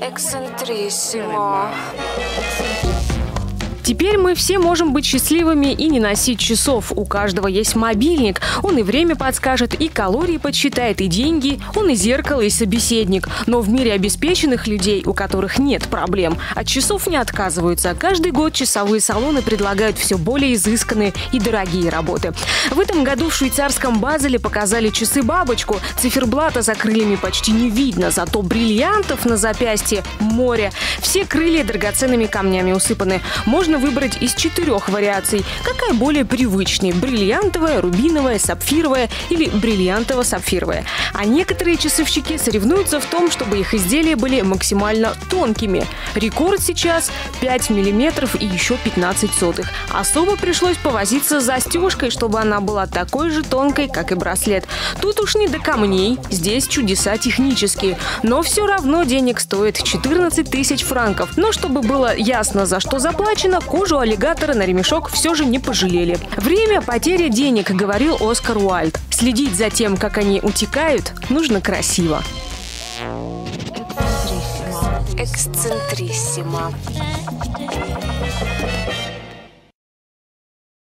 Эксцентриссимо. Теперь мы все можем быть счастливыми и не носить часов. У каждого есть мобильник. Он и время подскажет, и калории подсчитает, и деньги. Он и зеркало, и собеседник. Но в мире обеспеченных людей, у которых нет проблем, от часов не отказываются. Каждый год часовые салоны предлагают все более изысканные и дорогие работы. В этом году в швейцарском Базеле показали часы-бабочку. Циферблата за крыльями почти не видно, зато бриллиантов на запястье море. Все крылья драгоценными камнями усыпаны. Можно выбрать из 4 вариаций. Какая более привычнее – бриллиантовая, рубиновая, сапфировая или бриллиантово-сапфировая. А некоторые часовщики соревнуются в том, чтобы их изделия были максимально тонкими. Рекорд сейчас 5 мм и еще 15 сотых. Особо пришлось повозиться с застежкой, чтобы она была такой же тонкой, как и браслет. Тут уж не до камней, здесь чудеса технические. Но все равно денег стоит 14 тысяч франков. Но чтобы было ясно, за что заплачено, кожу аллигатора на ремешок все же не пожалели. Время – потеря денег, говорил Оскар Уайльд. Следить за тем, как они утекают, нужно красиво. Эксцентриссимо.